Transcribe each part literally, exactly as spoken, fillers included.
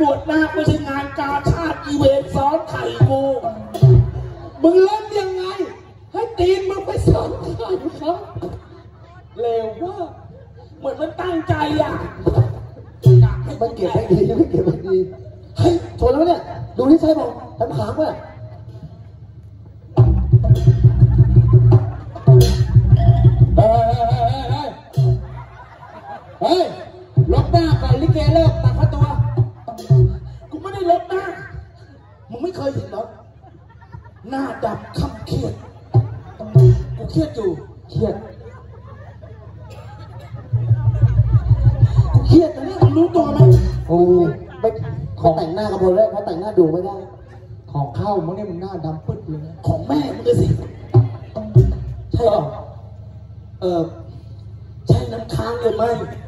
บวชนาคไม่ใช่งานกาชาติอีเวนซ้อนไข่กูมึงเล่นยังไงให้ตีนมึงไปซ้อนไข่ครับเลวว่าเหมือนมันตั้งใจอ่ะมันเก็บให้ดีไม่เก็บให้ดีเฮ้ยชนแล้วเนี่ยดูที่ใช่บอกทำขางว่ะเฮ้ยเฮ้ยลบหน้าก่อนลิเกเลิกตัดค่าตัวกูไม่ได้ลบหน้ามึงไม่เคยเห็นหรอหน้าดำขับเครียดกูเครียดอยู่เครียดกูเครียดแต่นี่มึงรู้ตัวไหมโอ้ไม่ของแต่งหน้ากับคนแรกเพราะแต่งหน้าดูไม่ได้ของเข้ามึงเนี่ยมึงหน้าดำปึ๊ดเลยของแม่มึงก็สิใช่หรอเออใช่น้ำค้างเลยไหม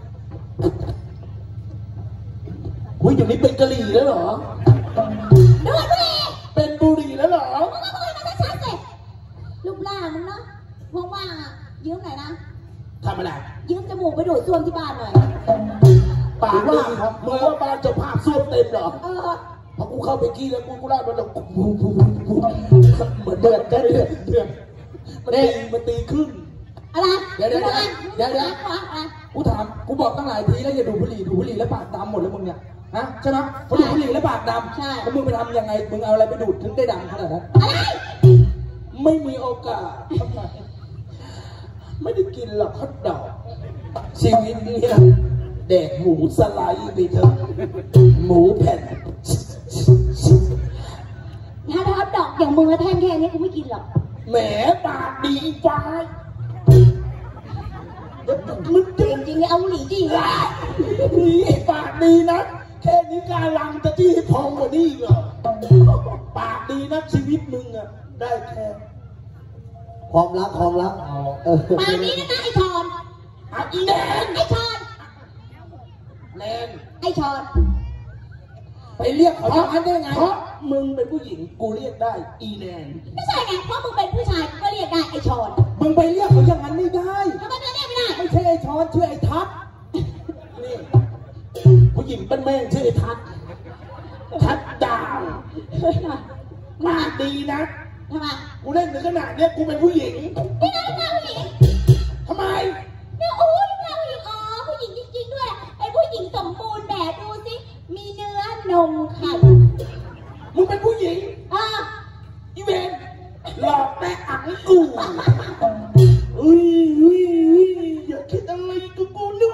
อุ้ยเดี๋ยวนี้เป็นกะหรี่แล้วเหรอดูบุรีเป็นบุหรี่แล้วเหรอมึงก็บุหรี่มาชัดๆสิรูปร่างมึงเนาะว่างๆอ่ะยืมหน่อยนะทำอะไรยืมจมูกไปดูดซ่วมที่บ้านหน่อยปากว่าครับเมื่อว่าบ้านเจ้าภาพซ่วมเต็มเหรอเออพอกูเข้าไปกี้แล้วกูกูไล่มันแบบเหมือนเดือดเดือดเดือดเดือดมันตีมันตีขึ้นอะไรเดี๋ยวเดี๋ยวเดี๋ยวเดี๋ยวกูถามกูบอกตั้งหลายทีแล้วอย่าดูบุหรี่ดูบุหรี่แล้วปากดำหมดแล้วมึงเนี่ยฮะใช่ไหมพอดูบุหรี่แล้วปากดำใช่แล้วมึงไปทำยังไงมึงเอาอะไรไปดูดถึงได้ดำขนาดนั้นอะไรไม่มีโอกาสทำไมไม่ได้กินหรอกฮอทดอกชีวิตนี้แดกหมูสไลด์ไปเถอะหมูแผ่นถ้าทอดดอกอย่างมึงแท่งแค่นี้กูไม่กินหรอกแหมปากดีฟ้ามึงจริงจริงเอาหลีจีนี่ปากดีนะแค่นี้การลังจะที่พองกว่านี้เหรอปากดีนะชีวิตมึงอะได้แค่ความรักความรักปากนี้นะไอ้ชอนไอ้แนนไอ้ชอนแนนไอ้ชอนไปเรียกเขาอันได้ไงเพราะมึงเป็นผู้หญิงกูเรียกได้อีแนนไม่ใช่ไงเพราะมึงเป็นผู้ชายก็เรียกได้ไอ้ชอนมึงไปเรียกเขาอย่างนั้นไม่ได้ทำไมเรียกไม่ได้ไม่ใช่ไอ้ชอนชื่อไอ้ทัศน์นี่ผู้หญิงเป็นแม่ชื่อไอ้ทัศน์ทัศน์ดาวปากดีนะทำไมกูเล่นถึงขนาดเนี้ยกูเป็นผู้หญิงไม่ได้เป็นผู้หญิงทำไมเนี่ยโอ้ยเป็นผู้หญิงอ๋อผู้หญิงจริงๆด้วยไอ้ผู้หญิงสมบูรณ์แบบดูสิมีเนื้อนมไข่มึงเป็นผู้หญิงอ่าอีเวนหลอกแต่อังกูอุ้ยอุ้ยอย่าคิดอะไรกับกูดู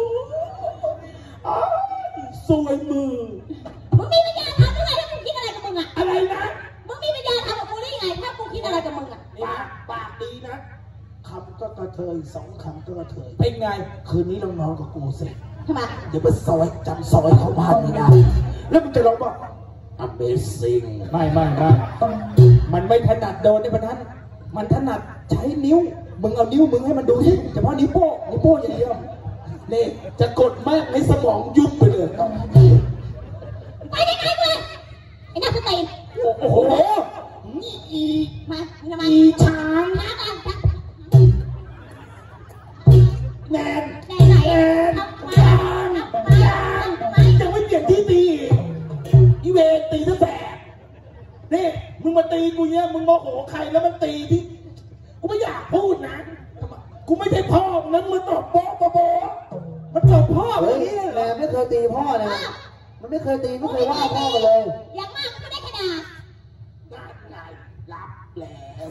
สวยมือมึงมีปัญญาทำได้ไงถ้ากูคิดอะไรกับมึงอะอะไรนะมึงมีปัญญาทำกับกูได้ไงถ้ากูคิดอะไรกับมึงอะปากปากดีนะคำก็กระเทยสองคำก็กระเทยเป็นไงคืนนี้เรานอนกับกูสิทำไมเดี๋ยวไปซอยจำซอยเข้าบ้านไม่ได้แล้วมึงจะร้องว่า Amazing ไม่ไม่ไม่มันไม่ถนัดโดนในประทัดมันถนัดใช้นิ้วมึงเอานิ้วมึงให้มันดูสิเฉพาะนิ้วโป้นิ้วโป้อย่างเดียวนี่จะกดมากในสมองยุบไปเลยไปได้ไงเลยไอ้นักสตีโอ้โหนี่อีมาทำไมอีช้างช้างอ่ะแนนแนนไหนยางยางยังไม่เปลี่ยนที่ตีอีเวตีซะแสบนี่มึงมาตีกูเนี้ยมึงโมโหใครแล้วมันตีที่กูไม่อยากพูดนะกูไม่ใช่พ่อนั้นมึงตบโบ๊ะโบ๊ะมันตบพ่อแบบนี้แหละไม่เคยตีพ่อเลยมันไม่เคยตีไม่เคยว่าพ่อมาเลยอย่างมากก็ได้ขนาดงานไงรับแล้ว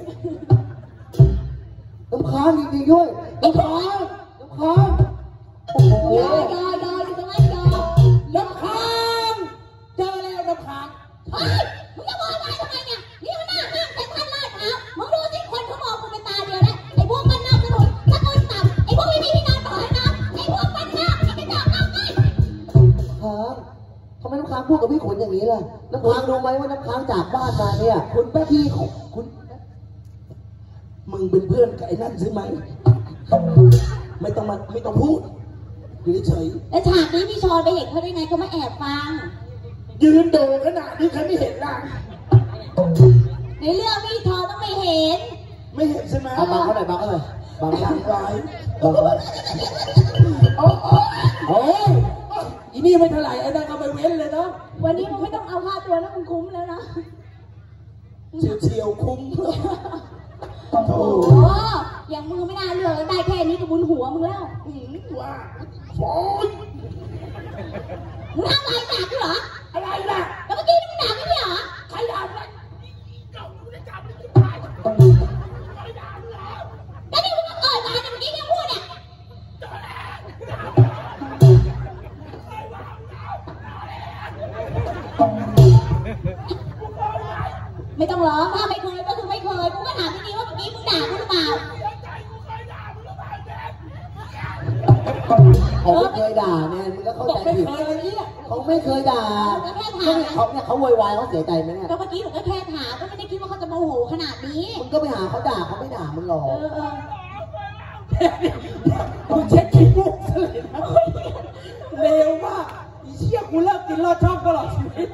น้ำค้างจริงๆด้วยน้ำค้างน้ำค้างโอ้โหยอยอยอยอยู่ตรงนั้นยอน้ำค้างเจอแล้วน้ำค้างเฮ้ยมึงจะบอกอะไรทำไมเนี่ยนี่มันหน้าห้างแต่ท่านลาดเท้ามึงดูสิคนเขามองมึงเป็นตาเดียวนะไอ้พวกมันนอกถนนตะโกนต่ำไอ้พวกไม่มีพี่น้องต่อให้น้ำไอ้พวกมันหน้าไอ้กระจอกน้ำไงค้างทำไมน้ำค้างพูดกับพี่ขุนอย่างนี้ล่ะน้ำค้างรู้ไหมว่าน้ำค้างจากบ้านมาเนี่ยคุณแม่พี่ของคุณมึงเป็นเพื่อนกับไอ้นั่นใช่ไหมไม่ต้องมาไม่ต้องพูดอยู่เฉยแล้วฉากนี้พี่ชอนไปเห็นเขาได้ไงเขามาแอบฟังยืนโดขนาดนี้ใครไม่เห็นล่ะในเรื่องพี่ชอนต้องไม่เห็นไม่เห็นใช่ไหมเอาบังเขาหน่อยบังเขาหน่อยบังยังไงบังเขาโอ้โอ้อีนี่ไม่เท่าไหร่ไอ้นั่นก็ไปเว้นเลยเนาะวันนี้มึงไม่ต้องเอาค่าตัวแล้วมึงคุ้มแล้วนะเฉียวเฉียวคุ้มโอ้โอ้โหโหอย่างมือไม่น่าเลือกได้แค่นี้ก็บุญหัวมึงแล้วอืมว่าโอ้ยมึงทำอะไรด่ากูเหรออะไรล่ะแล้วเมื่อกี้มึงด่าไม่ใช่เหรอใครด่าอะไรเจ้ากูได้จับมันที่ตายใครด่ามึงแล้วแล้วนี่มึงก็เกิดมาแต่เมื่อกี้ยังพูดเนี่ยไม่ต้องร้องถ้าไม่เคยก็คือไม่เคยกูก็ถามจริงๆว่าเมื่อกี้มึงด่ากูหรือเปล่าเขาไม่เคยด่าเนี่ยมึงก็เข้าบอกใจไม่ผิดเคยเลยเนี่ยเขาไม่เคยด่าก็แค่เขาถามเนี่ยเขาเนี่ยเขาโวยวายเขาเสียใจไหมเนี่ยก็เมื่อกี้หนูก็แค่ถามก็ไม่ได้คิดว่าเขาจะโมโหขนาดนี้มึงก็ไปหาเขาด่าเขาไม่ด่ามึงหรอกเออเออกูเช็ดขี้มูกเลยนะเร็วมากอีเชี่ยกูเลิกกินลอดช่องตลอดชีวิต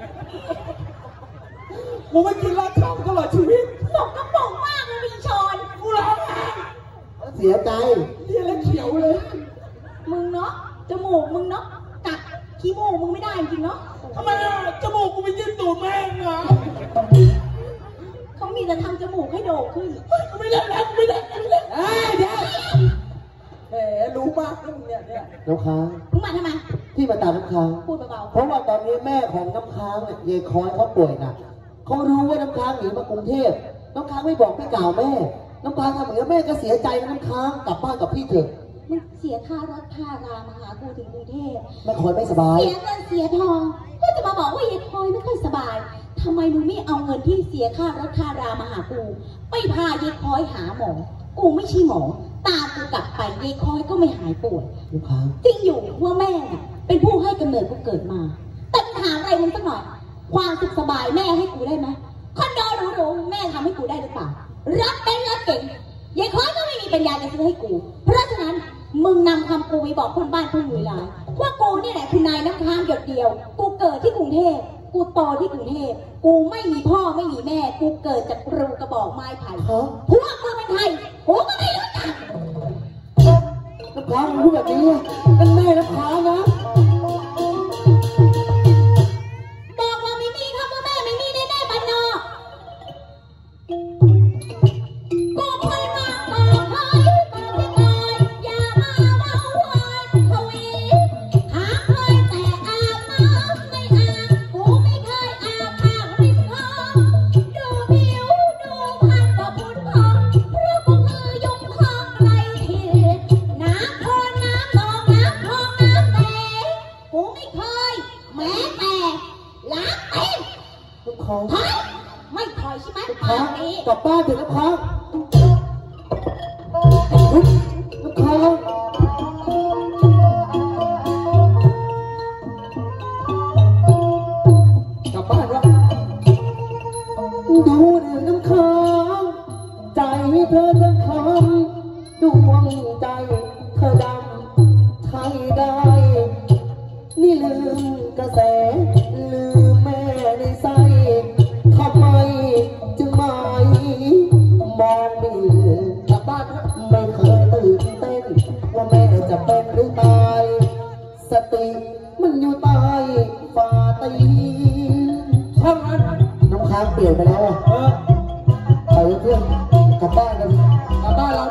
กูไม่กินลอดช่องตลอดชีวิตสกปรกมากเลยมีชอนกูร้องไห้เสียใจเรียนแล้วเขียวเลยมึงเนาะจมูกมึงเนาะกัดขี้มูกมึงไม่ได้จริงเนาะทำไมอ่ะจมูกกูไปยืนตูดแม่งเหรอเขามีแต่ทำจมูกให้โด่งขึ้นกูไม่เล่นแล้วกูไม่เล่นกูไม่เล่นเอ้ยเดี๋ยวแหมรู้มากนะมึงเนี่ยเนี่ยน้ำค้างมึงมาทำไมที่มาตามน้ำค้างพูดเบาเพราะว่าตอนนี้แม่ของน้ำค้างเนี่ยยายคอยเขาป่วยหนักเขารู้ว่าน้ำค้างหนีมากรุงเทพน้ำค้างไม่บอกไม่กล่าวแม่ น้ำค้างทำอย่างนี้แม่ก็เสียใจนะน้ำค้างกลับบ้านกับพี่เถอะๆมึงเสียค่ารถค่ารามาหากูถึงกรุงเทพแม่คอยไม่สบายเสียเงินเสียทองก็จะมาบอกว่ายายคอยไม่ค่อยสบายทำไมมึงไม่เอาเงินที่เสียค่ารถค่ารามาหากูไปพายายคอยหาหมอกูไม่ใช่หมอตามกูกลับไปยายคอยก็ไม่หายป่วยน้ำค้างจริงอยู่ว่าแม่น่ะเป็นผู้ให้กำเนิดกูเกิดมา แต่กูถามอะไรมึงสักหน่อย ความสุขสบายแม่ให้กูได้ไหมคอนโดหรูๆแม่ทำให้กูได้หรือเปล่ารถเป็นรถเก่งยายคอยก็ไม่มีปัญญาจะซื้อให้กู เพราะฉะนั้นมึงนำคำกูไปบอกคนบ้านคนหมู่หลายว่ากูนี่แหละคือนายน้ำค้างหยดเดียว กูเกิดที่กรุงเทพกูโตที่กรุงเทพกูไม่มีพ่อไม่มีแม่ กูเกิดจากรูกระบอกไม้ไผ่ฮะพวกมึงเป็นใครกูก็ไม่รู้จักน้ำค้างมึงพูดแบบนี้เป็นแม่น้ำค้างนะบอกว่าไม่มีคำว่าแม่ไม่มีแน่ๆบ้านนอกกูเคยมาบอกเคยบอกที่ก่อนอย่ามาเว้าวันทวีหาเคยแต่อาบน้ำไม่อาบกูไม่เคยอาบน้ำริมคลองดูผิวดูพันก็พุนพองเพราะกูคือยงคองไรทีน้ำโคลนน้ำนองน้ำคลองน้ำแตกกูไม่เคยแม้แต่ล้างเองน้ำค้างถอยไม่ถอยใช่ไหมน้ำปาค้างกนี้กลับบ้านเถอะน้ำค้างน้ำค้างกลับบ้านแล้วดูเรื่องน้ำค้างใจเธอทั้งคำดวงใจเธอดำไทยได้ นี่ลืมกระแสลืมแม่ในไส้ทำไมจึงไม่มองไม่เห็นกลับบ้านนะไม่เคยตื่นเต้นว่าแม่จะเป็นหรือตาย สติมันอยู่ใต้ฝ่าตีนช่างนั้นน้ำค้างเปลี่ยนไปแล้วอะเออไปเพื่อนกลับบ้านกันกลับบ้านเรา